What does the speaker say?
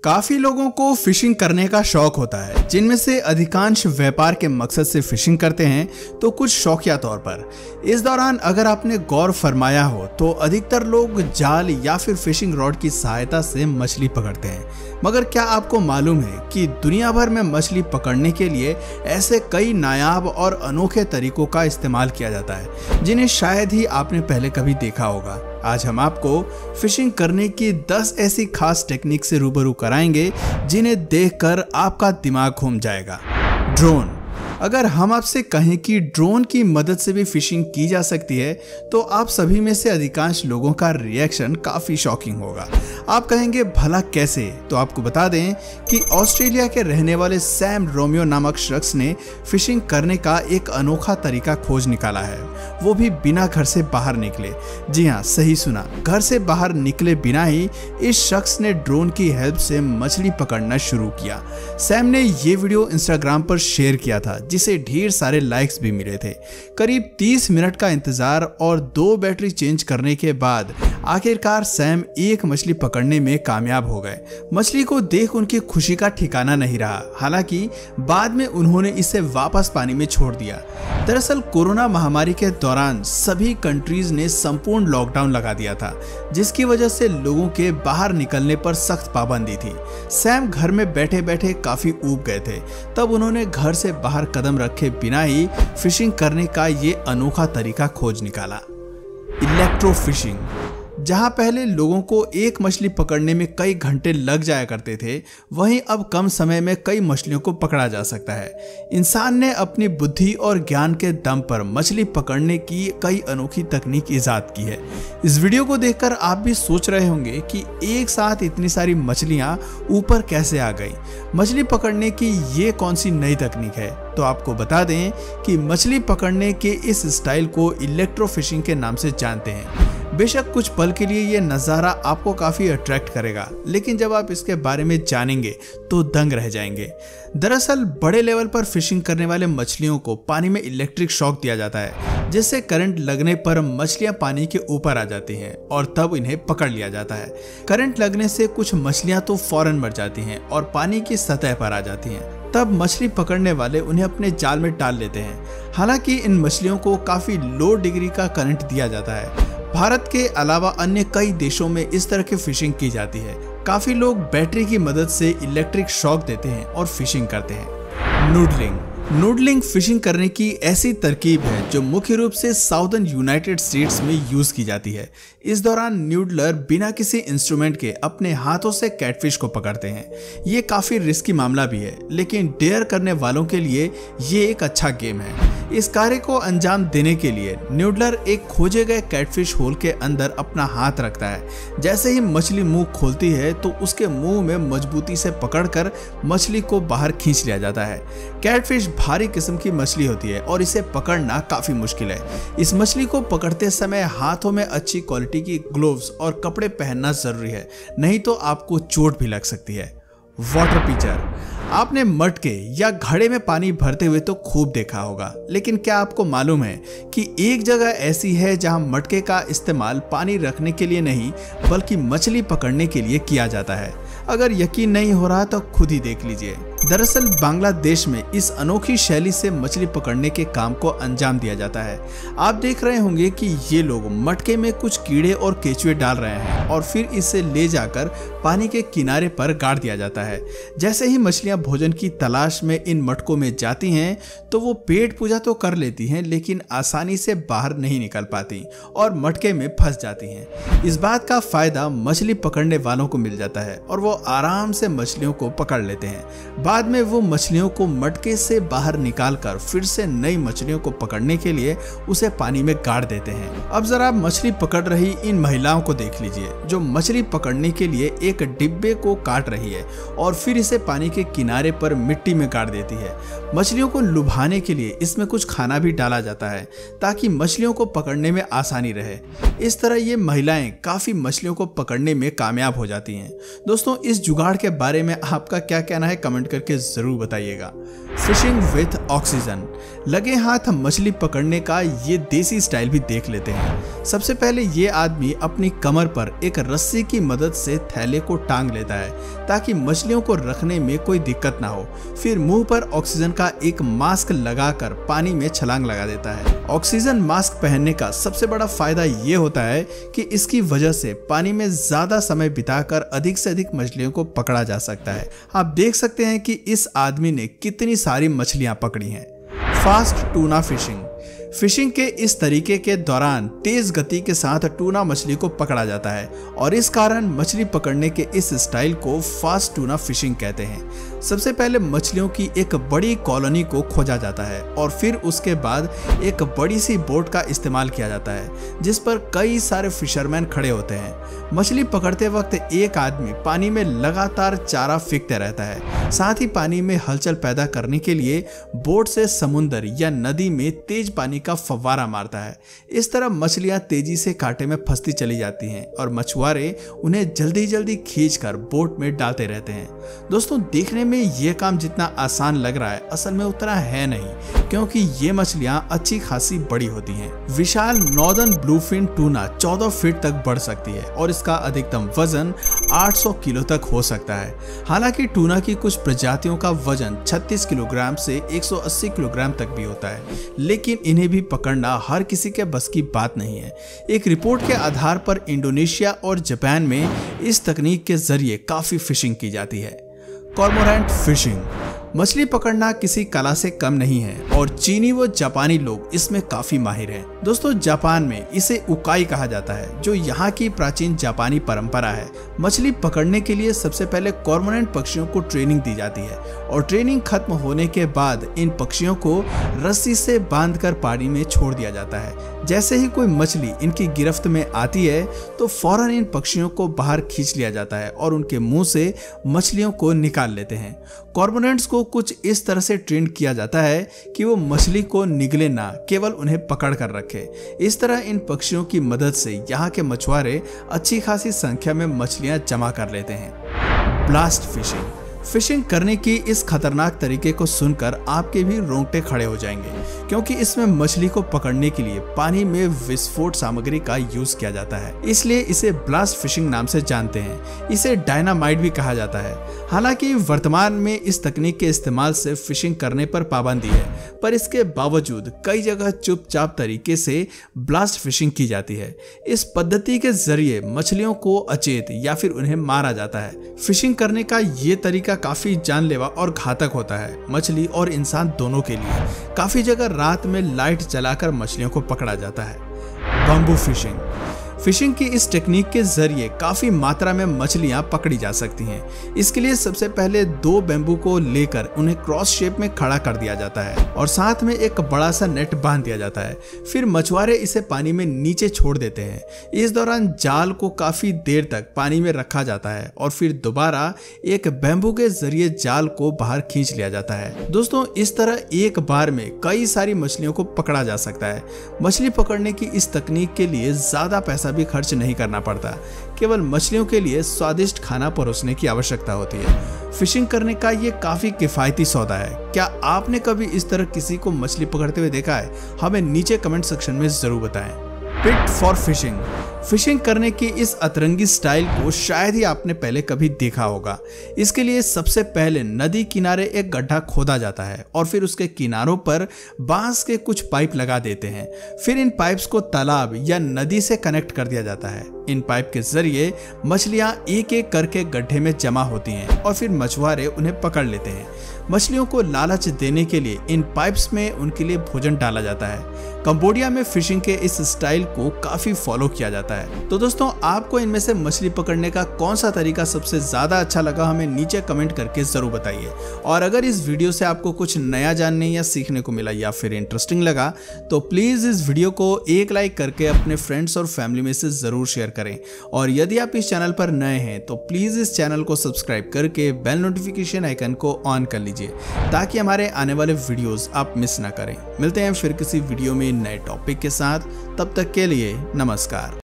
काफी लोगों को फिशिंग करने का शौक होता है, जिनमें से अधिकांश व्यापार के मकसद से फिशिंग करते हैं तो कुछ शौकिया तौर पर। इस दौरान अगर आपने गौर फरमाया हो तो अधिकतर लोग जाल या फिर फिशिंग रॉड की सहायता से मछली पकड़ते हैं। मगर क्या आपको मालूम है कि दुनिया भर में मछली पकड़ने के लिए ऐसे कई नायाब और अनोखे तरीकों का इस्तेमाल किया जाता है, जिन्हें शायद ही आपने पहले कभी देखा होगा। आज हम आपको फिशिंग करने की 10 ऐसी खास टेक्निक से रूबरू कराएंगे जिन्हें देखकर आपका दिमाग घूम जाएगा। ड्रोन। अगर हम आपसे कहें कि ड्रोन की मदद से भी फिशिंग की जा सकती है तो आप सभी में से अधिकांश लोगों का रिएक्शन काफी शॉकिंग होगा। आप कहेंगे भला कैसे? तो आपको बता दें कि ऑस्ट्रेलिया के रहने वाले सैम रोमियो नामक शख्स ने फिशिंग करने का एक अनोखा तरीका खोज निकाला है, वो भी बिना घर से बाहर निकले। जी हाँ, सही सुना, घर से बाहर निकले बिना ही इस शख्स ने ड्रोन की हेल्प से मछली पकड़ना शुरू किया। सैम ने ये वीडियो इंस्टाग्राम पर शेयर किया था, जिसे ढेर सारे लाइक्स भी मिले थे। करीब 30 मिनट का इंतजार और 2 बैटरी चेंज करने के बाद आखिरकार सैम एक मछली पकड़ने में कामयाब हो गए। मछली को देख उनकी खुशी का ठिकाना नहीं रहा, हालांकि बाद में उन्होंने इसे वापस पानी में छोड़ दिया। दरअसल कोरोना महामारी के दौरान सभी कंट्रीज ने संपूर्ण लॉकडाउन लगा दिया था, जिसकी वजह से लोगों के बाहर निकलने पर सख्त पाबंदी थी। सैम घर में बैठे बैठे काफी ऊब गए थे, तब उन्होंने घर से बाहर कदम रखे बिना ही फिशिंग करने का ये अनोखा तरीका खोज निकाला। Electro fishing. जहां पहले लोगों को एक मछली पकड़ने में कई घंटे लग जाया करते थे, वहीं अब कम समय में कई मछलियों को पकड़ा जा सकता है। इंसान ने अपनी बुद्धि और ज्ञान के दम पर मछली पकड़ने की कई अनोखी तकनीक इजाद की है। इस वीडियो को देखकर आप भी सोच रहे होंगे कि एक साथ इतनी सारी मछलियां ऊपर कैसे आ गई। मछली पकड़ने की ये कौन सी नई तकनीक है? तो आपको बता दें कि मछली पकड़ने के इस स्टाइल को इलेक्ट्रो फिशिंग के नाम से जानते हैं। बेशक कुछ पल के लिए ये नज़ारा आपको काफ़ी अट्रैक्ट करेगा, लेकिन जब आप इसके बारे में जानेंगे तो दंग रह जाएंगे। दरअसल बड़े लेवल पर फिशिंग करने वाले मछलियों को पानी में इलेक्ट्रिक शॉक दिया जाता है, जिससे करंट लगने पर मछलियां पानी के ऊपर आ जाती हैं और तब इन्हें पकड़ लिया जाता है। करंट लगने से कुछ मछलियां तो फौरन मर जाती हैं और पानी की सतह पर आ जाती हैं। तब मछली पकड़ने वाले उन्हें अपने जाल में डाल लेते हैं। हालांकि इन मछलियों को काफ़ी लो डिग्री का करंट दिया जाता है। भारत के अलावा अन्य कई देशों में इस तरह की फिशिंग की जाती है। काफी लोग बैटरी की मदद से इलेक्ट्रिक शॉक देते हैं और फिशिंग करते हैं। नूडलिंग। नूडलिंग फिशिंग करने की ऐसी तरकीब है जो मुख्य रूप से साउदर्न यूनाइटेड स्टेट्स में यूज की जाती है। इस दौरान न्यूडलर बिना किसी इंस्ट्रूमेंट के अपने हाथों से कैटफिश को पकड़ते हैं। ये काफी रिस्की मामला भी है, लेकिन डेयर करने वालों के लिए ये एक अच्छा गेम है। इस कार्य को अंजाम देने के लिए न्यूडलर एक खोजे गए कैटफिश होल के अंदर अपना हाथ रखता है। जैसे ही मछली मुंह खोलती है तो उसके मुंह में मजबूती से पकड़कर मछली को बाहर खींच लिया जाता है। कैटफिश भारी किस्म की मछली होती है और इसे पकड़ना काफी मुश्किल है। इस मछली को पकड़ते समय हाथों में अच्छी क्वालिटी की ग्लोव्स और कपड़े पहनना जरूरी है, नहीं तो आपको चोट भी लग सकती है। Water pitcher. आपने मटके या घड़े में पानी भरते हुए तो खूब देखा होगा, लेकिन क्या आपको मालूम है कि एक जगह ऐसी है जहां मटके का इस्तेमाल पानी रखने के लिए नहीं बल्कि मछली पकड़ने के लिए किया जाता है? अगर यकीन नहीं हो रहा तो खुद ही देख लीजिए। दरअसल बांग्लादेश में इस अनोखी शैली से मछली पकड़ने के काम को अंजाम दिया जाता है। आप देख रहे होंगे कि ये लोग मटके में कुछ कीड़े और केचुए डाल रहे हैं और फिर इसे ले जाकर पानी के किनारे पर गाड़ दिया जाता है। जैसे ही मछलियां भोजन की तलाश में इन मटकों में जाती हैं तो वो पेट पूजा तो कर लेती हैं, लेकिन आसानी से बाहर नहीं निकल पाती और मटके में फंस जाती हैं। इस बात का फायदा मछली पकड़ने वालों को मिल जाता है और वो आराम से मछलियों को पकड़ लेते हैं। बाद में वो मछलियों को मटके से बाहर निकालकर फिर से नई मछलियों को पकड़ने के लिए उसे पानी में गाड़ देते हैं। अब जरा मछली पकड़ रही इन महिलाओं को देख लीजिए, जो मछली पकड़ने के लिए एक डिब्बे को काट रही है और फिर इसे पानी के किनारे पर मिट्टी में गाड़ देती है। मछलियों को लुभाने के लिए इसमें कुछ खाना भी डाला जाता है ताकि मछलियों को पकड़ने में आसानी रहे। इस तरह ये महिलाएं काफी मछलियों को पकड़ने में कामयाब हो जाती हैं। दोस्तों, इस जुगाड़ के बारे में आपका क्या कहना है कमेंट करके करके जरूर बताइएगा। फिशिंग विथ ऑक्सीजन, लगे हाथ मछली पकड़ने का ये देसी स्टाइल भी देख लेते हैं। सबसे पहले ये आदमी अपनी कमर पर एक रस्सी की मदद से थैले को टांग लेता है ताकि मछलियों को रखने में कोई दिक्कत ना हो। फिर मुंह पर ऑक्सीजन का एक मास्क लगाकर पानी में छलांग लगा देता है। ऑक्सीजन मास्क पहनने का सबसे बड़ा फायदा ये होता है कि इसकी वजह से पानी में ज्यादा समय बिताकर अधिक से अधिक मछलियों को पकड़ा जा सकता है। आप देख सकते हैं कि इस आदमी ने कितनी सारी मछलियां पकड़ी हैं। फास्ट टूना फिशिंग, फिशिंग के इस तरीके के दौरान तेज गति के साथ टूना मछली को पकड़ा जाता है और इस कारण मछली पकड़ने के इस स्टाइल को फास्ट टूना फिशिंग कहते हैं। सबसे पहले मछलियों की एक बड़ी कॉलोनी को खोजा जाता है और फिर उसके बाद एक बड़ी सी बोट का इस्तेमाल किया जाता है जिस पर कई सारे फिशरमैन खड़े होते हैं। मछली पकड़ते वक्त एक आदमी पानी में लगातार चारा फेंकते रहता है। साथ ही पानी में हलचल पैदा करने के लिए बोट से समुद्र या नदी में तेज पानी का फव्वारा मारता है। इस तरह मछलियां तेजी से कांटे में फंसती चली जाती हैं और मछुआरे उन्हें जल्दी जल्दी खींचकर बोट में डालते रहते हैं। दोस्तों, देखने में यह काम जितना आसान लग रहा है असल में उतना है नहीं, क्योंकि ये मछलियां अच्छी खासी बड़ी होती हैं। विशाल नॉर्दर्न ब्लूफिन टूना 14 फीट तक बढ़ सकती है और इसका अधिकतम वजन 800 किलो तक हो सकता है। हालांकि टूना की कुछ प्रजातियों का वजन 36 किलोग्राम से 180 किलोग्राम तक भी होता है, लेकिन इन्हें भी पकड़ना हर किसी के बस की बात नहीं है। एक रिपोर्ट के आधार पर इंडोनेशिया और जापान में इस तकनीक के जरिए काफी फिशिंग की जाती है। कॉर्मोरेंट फिशिंग, मछली पकड़ना किसी कला से कम नहीं है और चीनी व जापानी लोग इसमें काफी माहिर हैं। दोस्तों, जापान में इसे उकाई कहा जाता है जो यहाँ की प्राचीन जापानी परंपरा है। मछली पकड़ने के लिए सबसे पहले कॉर्मोरेंट पक्षियों को ट्रेनिंग दी जाती है और ट्रेनिंग खत्म होने के बाद इन पक्षियों को रस्सी से बांधकर पानी में छोड़ दिया जाता है। जैसे ही कोई मछली इनकी गिरफ्त में आती है तो फौरन इन पक्षियों को बाहर खींच लिया जाता है और उनके मुंह से मछलियों को निकाल लेते हैं। कॉर्मोरेंट्स को कुछ इस तरह से ट्रेन किया जाता है कि वो मछली को निगले ना, केवल उन्हें पकड़ कर रखे। इस तरह इन पक्षियों की मदद से यहाँ के मछुआरे अच्छी खासी संख्या में मछलियां जमा कर लेते हैं। ब्लास्ट फिशिंग, फिशिंग करने की इस खतरनाक तरीके को सुनकर आपके भी रोंगटे खड़े हो जाएंगे, क्योंकि इसमें मछली को पकड़ने के लिए पानी में विस्फोट सामग्री का यूज किया जाता है, इसलिए इसे ब्लास्ट फिशिंग नाम से जानते हैं। इसे डायनामाइट भी कहा जाता है। हालांकि वर्तमान में इस तकनीक के इस्तेमाल से फिशिंग करने पर पाबंदी है, पर इसके बावजूद कई जगह चुपचाप तरीके से ब्लास्ट फिशिंग की जाती है। इस पद्धति के जरिए मछलियों को अचेत या फिर उन्हें मारा जाता है। फिशिंग करने का ये तरीका काफी जानलेवा और घातक होता है, मछली और इंसान दोनों के लिए। काफी जगह रात में लाइट जलाकर मछलियों को पकड़ा जाता है। बम्बू फिशिंग, फिशिंग की इस टेक्निक के जरिए काफी मात्रा में मछलियां पकड़ी जा सकती हैं। इसके लिए सबसे पहले 2 बेम्बू को लेकर उन्हें क्रॉस शेप में खड़ा कर दिया जाता है और साथ में एक बड़ा सा नेट बांध दिया जाता है। फिर मछुआरे इसे पानी में नीचे छोड़ देते हैं। इस दौरान जाल को काफी देर तक पानी में रखा जाता है और फिर दोबारा एक बेम्बू के जरिए जाल को बाहर खींच लिया जाता है। दोस्तों, इस तरह एक बार में कई सारी मछलियों को पकड़ा जा सकता है। मछली पकड़ने की इस तकनीक के लिए ज्यादा पैसा भी खर्च नहीं करना पड़ता, केवल मछलियों के लिए स्वादिष्ट खाना परोसने की आवश्यकता होती है। फिशिंग करने का ये काफी किफायती सौदा है। क्या आपने कभी इस तरह किसी को मछली पकड़ते हुए देखा है? हमें नीचे कमेंट सेक्शन में जरूर बताएं। पिट फॉर फिशिंग, फिशिंग करने की इस अतरंगी स्टाइल को शायद ही आपने पहले कभी देखा होगा। इसके लिए सबसे पहले नदी किनारे एक गड्ढा खोदा जाता है और फिर उसके किनारों पर बांस के कुछ पाइप लगा देते हैं। फिर इन पाइप्स को तालाब या नदी से कनेक्ट कर दिया जाता है। इन पाइप के जरिए मछलियां एक एक करके गड्ढे में जमा होती हैं और फिर मछुआरे उन्हें पकड़ लेते हैं। मछलियों को लालच देने के लिए इन पाइप्स में उनके लिए भोजन डाला जाता है। कंबोडिया में फिशिंग के इस स्टाइल को काफी फॉलो किया जाता है। तो दोस्तों, आपको इनमें से मछली पकड़ने का कौन सा तरीका सबसे ज्यादा अच्छा लगा, हमें नीचे कमेंट करके जरूर बताइए। और अगर इस वीडियो से आपको कुछ नया जानने या सीखने को मिला या फिर इंटरेस्टिंग लगा तो प्लीज इस वीडियो को एक लाइक करके अपने फ्रेंड्स और फैमिली में से जरूर शेयर करें। और यदि आप इस चैनल पर नए हैं तो प्लीज इस चैनल को सब्सक्राइब करके बेल नोटिफिकेशन आइकन को ऑन कर लीजिए ताकि हमारे आने वाले वीडियोस आप मिस ना करें। मिलते हैं फिर किसी वीडियो में नए टॉपिक के साथ, तब तक के लिए नमस्कार।